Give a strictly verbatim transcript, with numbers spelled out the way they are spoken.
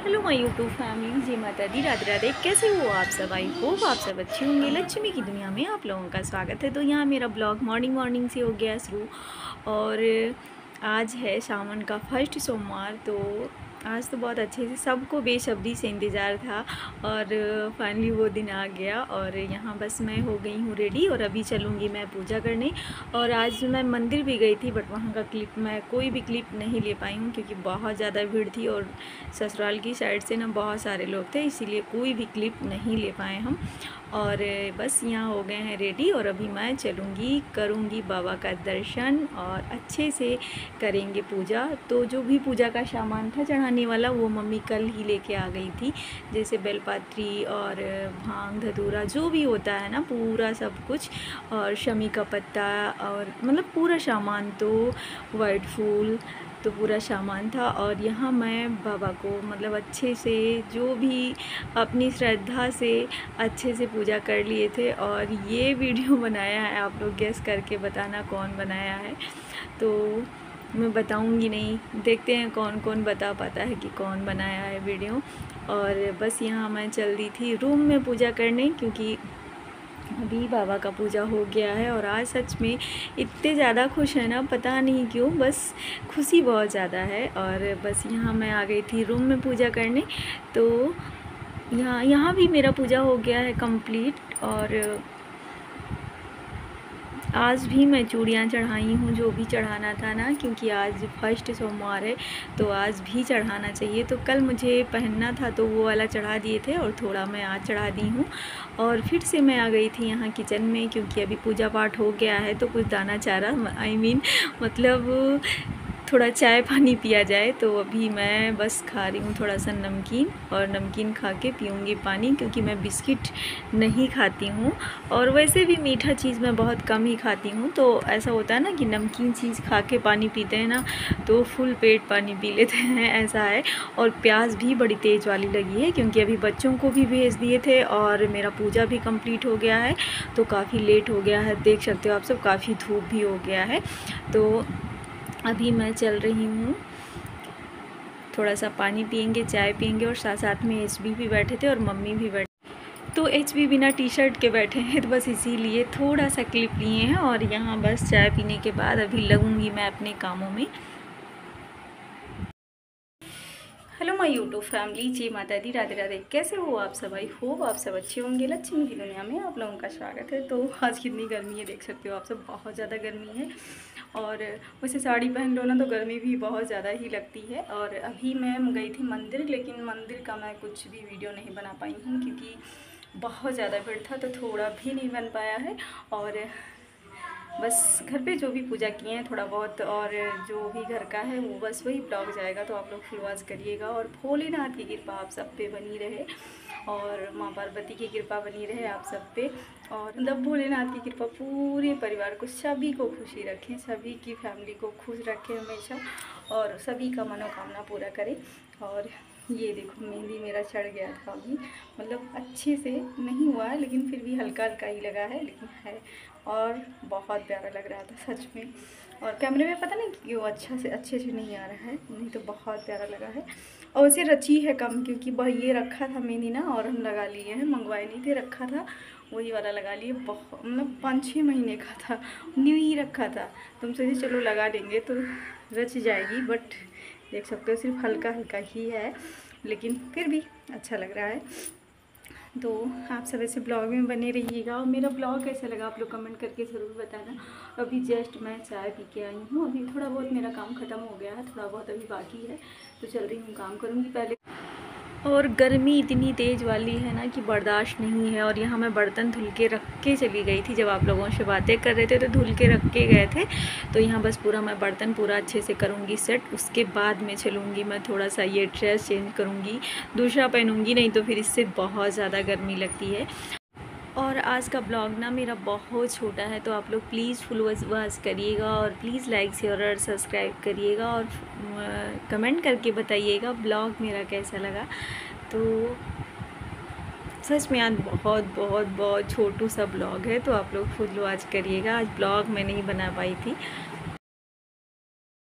Hello my YouTube family, जय माता दी, राधे राधे। कैसे हो आप सब? आई होप आप सब अच्छे होंगे। लक्ष्मी की दुनिया में आप लोगों का स्वागत है। तो यहाँ मेरा ब्लॉग मॉर्निंग मॉर्निंग से हो गया शुरू और आज है सावन का फर्स्ट सोमवार। तो आज तो बहुत अच्छे से सबको बेसब्री से इंतज़ार था और फाइनली वो दिन आ गया। और यहाँ बस मैं हो गई हूँ रेडी और अभी चलूँगी मैं पूजा करने। और आज मैं मंदिर भी गई थी, बट वहाँ का क्लिप मैं कोई भी क्लिप नहीं ले पाई हूँ क्योंकि बहुत ज़्यादा भीड़ थी और ससुराल की साइड से ना बहुत सारे लोग थे, इसीलिए कोई भी क्लिप नहीं ले पाए हम। और बस यहाँ हो गए हैं रेडी और अभी मैं चलूँगी, करूँगी बाबा का दर्शन और अच्छे से करेंगे पूजा। तो जो भी पूजा का सामान था चढ़ाने वाला वो मम्मी कल ही लेके आ गई थी, जैसे बेलपात्री और भांग धतूरा जो भी होता है ना, पूरा सब कुछ, और शमी का पत्ता और मतलब पूरा सामान, तो वाइट फूल, तो पूरा सामान था। और यहाँ मैं बाबा को मतलब अच्छे से जो भी अपनी श्रद्धा से अच्छे से पूजा कर लिए थे। और ये वीडियो बनाया है, आप लोग गेस करके बताना कौन बनाया है। तो मैं बताऊंगी नहीं, देखते हैं कौन कौन बता पाता है कि कौन बनाया है वीडियो। और बस यहाँ मैं चल दी थी रूम में पूजा करने, क्योंकि अभी बाबा का पूजा हो गया है। और आज सच में इतने ज़्यादा खुश है ना, पता नहीं क्यों, बस खुशी बहुत ज़्यादा है। और बस यहाँ मैं आ गई थी रूम में पूजा करने। तो यहाँ यहाँ भी मेरा पूजा हो गया है कंप्लीट। और आज भी मैं चूड़ियाँ चढ़ाई हूँ, जो भी चढ़ाना था ना, क्योंकि आज फर्स्ट सोमवार है तो आज भी चढ़ाना चाहिए। तो कल मुझे पहनना था तो वो वाला चढ़ा दिए थे और थोड़ा मैं आज चढ़ा दी हूँ। और फिर से मैं आ गई थी यहाँ किचन में, क्योंकि अभी पूजा पाठ हो गया है तो कुछ दाना चारा, आई मीन मतलब थोड़ा चाय पानी पिया जाए। तो अभी मैं बस खा रही हूँ थोड़ा सा नमकीन, और नमकीन खा के पीऊँगी पानी, क्योंकि मैं बिस्किट नहीं खाती हूँ और वैसे भी मीठा चीज़ मैं बहुत कम ही खाती हूँ। तो ऐसा होता है ना कि नमकीन चीज़ खा के पानी पीते हैं ना तो फुल पेट पानी पी लेते हैं, ऐसा है। और प्यास भी बड़ी तेज़ वाली लगी है, क्योंकि अभी बच्चों को भी भेज दिए थे और मेरा पूजा भी कंप्लीट हो गया है। तो काफ़ी लेट हो गया है, देख सकते हो आप सब, काफ़ी धूप भी हो गया है। तो अभी मैं चल रही हूँ, थोड़ा सा पानी पियेंगे, चाय पियेंगे। और साथ साथ में एच बी भी बैठे थे और मम्मी भी बैठे, तो एच बी बिना टी शर्ट के बैठे हैं, तो बस इसीलिए थोड़ा सा क्लिप लिए हैं। और यहाँ बस चाय पीने के बाद अभी लगूंगी मैं अपने कामों में। हेलो माय यूट्यूब फैमिली, जय माता दी, राधे राधे। कैसे हो आप सब? आई होप आप सब अच्छे होंगे। लक्ष्मी की दुनिया में आप लोगों का स्वागत है। तो आज कितनी गर्मी है देख सकते हो आप सब, बहुत ज़्यादा गर्मी है। और वैसे साड़ी पहन लो ना तो गर्मी भी बहुत ज़्यादा ही लगती है। और अभी मैं गई थी मंदिर, लेकिन मंदिर का मैं कुछ भी वीडियो नहीं बना पाई हूँ क्योंकि बहुत ज़्यादा भीड़ था, तो थोड़ा भी नहीं बन पाया है। और बस घर पे जो भी पूजा किए हैं थोड़ा बहुत, और जो भी घर का है वो बस वही ब्लॉग जाएगा, तो आप लोग फुल वॉच करिएगा। और भोलेनाथ की कृपा आप सब पे बनी रहे और माँ पार्वती की कृपा बनी रहे आप सब पे। और मतलब भोलेनाथ की कृपा पूरे परिवार को, सभी को खुशी रखें, सभी की फैमिली को खुश रखें हमेशा, और सभी का मनोकामना पूरा करें। और ये देखो मेहंदी मेरा चढ़ गया था अभी, मतलब अच्छे से नहीं हुआ है लेकिन फिर भी हल्का हल्का ही लगा है, लेकिन है। और बहुत प्यारा लग रहा था सच में। और कैमरे में पता नहीं क्यों अच्छा से अच्छे से नहीं आ रहा है, नहीं तो बहुत प्यारा लगा है। और वैसे रची है कम, क्योंकि वह ये रखा था मेहंदी ना, और हम लगा लिए हैं, मंगवाए नहीं थे, रखा था वही वाला लगा लिए। बहुत मतलब पाँच छः महीने का था, न्यू ही रखा था। तुम सोचे चलो लगा लेंगे तो रच जाएगी, बट देख सकते हो सिर्फ हल्का हल्का ही है, लेकिन फिर भी अच्छा लग रहा है। तो आप सब ऐसे ब्लॉग में बने रहिएगा। और मेरा ब्लॉग कैसा लगा आप लोग कमेंट करके ज़रूर बताना। अभी जस्ट मैं चाय पी के आई हूँ, अभी थोड़ा बहुत मेरा काम ख़त्म हो गया है, थोड़ा बहुत अभी बाकी है, तो चल रही हूँ, काम करूँगी पहले। और गर्मी इतनी तेज़ वाली है ना कि बर्दाश्त नहीं है। और यहाँ मैं बर्तन धुल के रख के चली गई थी, जब आप लोगों से बातें कर रहे थे तो धुल के रख के गए थे। तो यहाँ बस पूरा मैं बर्तन पूरा अच्छे से करूँगी सेट, उसके बाद में चलूँगी मैं, थोड़ा सा ये ड्रेस चेंज करूँगी, दूसरा पहनूँगी, नहीं तो फिर इससे बहुत ज़्यादा गर्मी लगती है। और आज का ब्लॉग ना मेरा बहुत छोटा है, तो आप लोग प्लीज़ फुल वॉच करिएगा और प्लीज़ लाइक शेयर और सब्सक्राइब करिएगा और कमेंट करके बताइएगा ब्लॉग मेरा कैसा लगा। तो सच में आज बहुत बहुत बहुत छोटू सा ब्लॉग है, तो आप लोग फुल वॉच करिएगा। आज ब्लॉग मैं नहीं बना पाई थी।